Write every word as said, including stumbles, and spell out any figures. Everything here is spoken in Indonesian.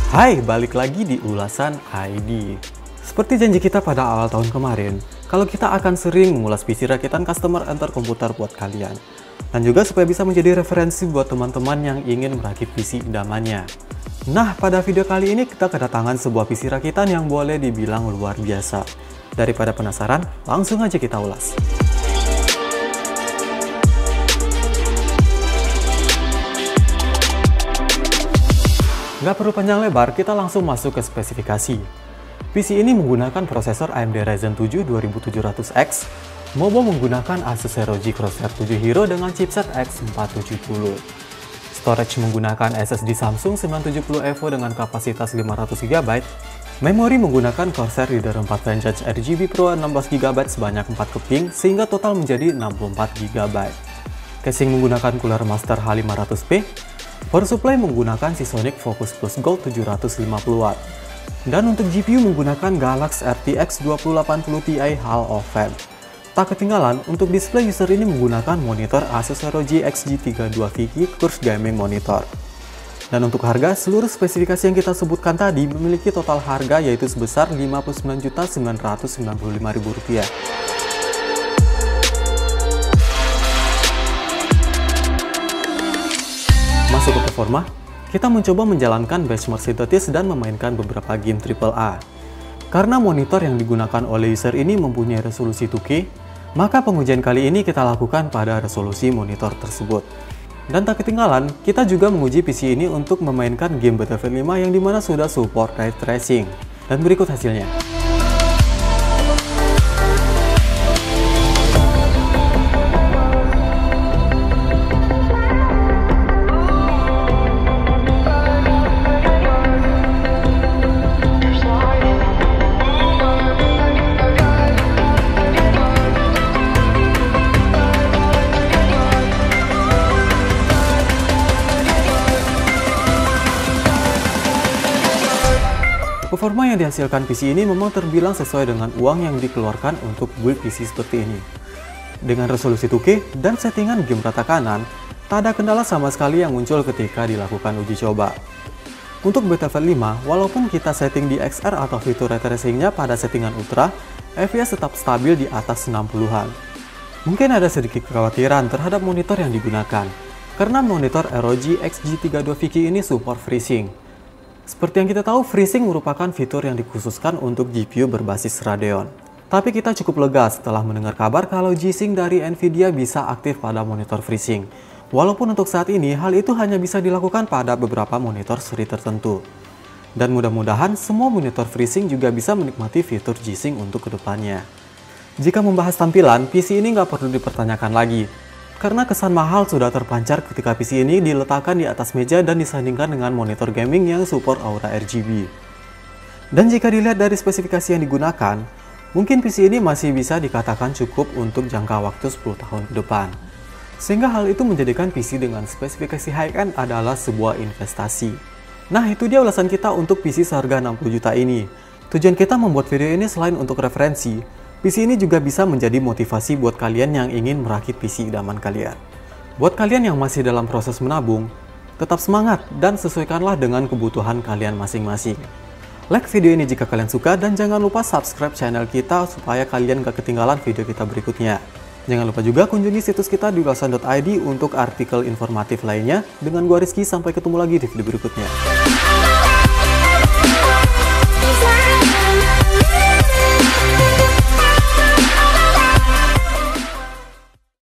Hai, balik lagi di ulasan I D. Seperti janji kita pada awal tahun kemarin, kalau kita akan sering mengulas P C rakitan customer enter komputer buat kalian. Dan juga supaya bisa menjadi referensi buat teman-teman yang ingin merakit P C idamannya. Nah, pada video kali ini kita kedatangan sebuah P C rakitan yang boleh dibilang luar biasa. Daripada penasaran, langsung aja kita ulas. Nggak perlu panjang lebar, kita langsung masuk ke spesifikasi. P C ini menggunakan prosesor A M D Ryzen tujuh dua ribu tujuh ratus X, Mobo menggunakan Asus R O G Crosshair tujuh Hero dengan chipset X empat tujuh nol. Storage menggunakan S S D Samsung sembilan tujuh nol Evo dengan kapasitas lima ratus giga byte. Memori menggunakan Corsair Reader empat Vantage R G B Pro enam belas giga byte sebanyak empat keping sehingga total menjadi enam puluh empat giga byte. Casing menggunakan Cooler Master H lima ratus P. Power supply menggunakan Seasonic Focus Plus Gold tujuh ratus lima puluh watt. Dan untuk G P U menggunakan Galaxy R T X dua ribu delapan puluh Ti Hall of Fame. Tak ketinggalan, untuk display user ini menggunakan monitor Asus R O G X G tiga puluh dua V Q Curves Gaming Monitor. Dan untuk harga, seluruh spesifikasi yang kita sebutkan tadi memiliki total harga yaitu sebesar lima puluh sembilan juta sembilan ratus sembilan puluh lima ribu rupiah. Masuk ke performa, kita mencoba menjalankan benchmark sintetis dan memainkan beberapa game triple A. Karena monitor yang digunakan oleh user ini mempunyai resolusi dua K, maka pengujian kali ini kita lakukan pada resolusi monitor tersebut. Dan tak ketinggalan, kita juga menguji P C ini untuk memainkan game Battlefield lima yang dimana sudah support ray tracing. Dan berikut hasilnya. Performa yang dihasilkan P C ini memang terbilang sesuai dengan uang yang dikeluarkan untuk build P C seperti ini. Dengan resolusi dua K dan settingan game rata kanan, tak ada kendala sama sekali yang muncul ketika dilakukan uji coba. Untuk Battlefield lima, walaupun kita setting di X R atau fitur ray tracing-nya pada settingan ultra, F P S tetap stabil di atas enam puluhan. Mungkin ada sedikit kekhawatiran terhadap monitor yang digunakan, karena monitor R O G X G tiga puluh dua V Q ini support FreeSync. Seperti yang kita tahu, FreeSync merupakan fitur yang dikhususkan untuk G P U berbasis Radeon. Tapi kita cukup lega setelah mendengar kabar kalau G-Sync dari Nvidia bisa aktif pada monitor FreeSync. Walaupun untuk saat ini, hal itu hanya bisa dilakukan pada beberapa monitor seri tertentu. Dan mudah-mudahan semua monitor FreeSync juga bisa menikmati fitur G-Sync untuk kedepannya. Jika membahas tampilan, P C ini nggak perlu dipertanyakan lagi. Karena kesan mahal sudah terpancar ketika P C ini diletakkan di atas meja dan disandingkan dengan monitor gaming yang support Aura R G B. Dan jika dilihat dari spesifikasi yang digunakan, mungkin P C ini masih bisa dikatakan cukup untuk jangka waktu sepuluh tahun ke depan. Sehingga hal itu menjadikan P C dengan spesifikasi high-end adalah sebuah investasi. Nah, itu dia ulasan kita untuk P C seharga enam puluh juta ini. Tujuan kita membuat video ini selain untuk referensi, P C ini juga bisa menjadi motivasi buat kalian yang ingin merakit P C idaman kalian. Buat kalian yang masih dalam proses menabung, tetap semangat dan sesuaikanlah dengan kebutuhan kalian masing-masing. Like video ini jika kalian suka dan jangan lupa subscribe channel kita supaya kalian gak ketinggalan video kita berikutnya. Jangan lupa juga kunjungi situs kita di ulasan dot I D untuk artikel informatif lainnya. Dengan gua Rizky, sampai ketemu lagi di video berikutnya.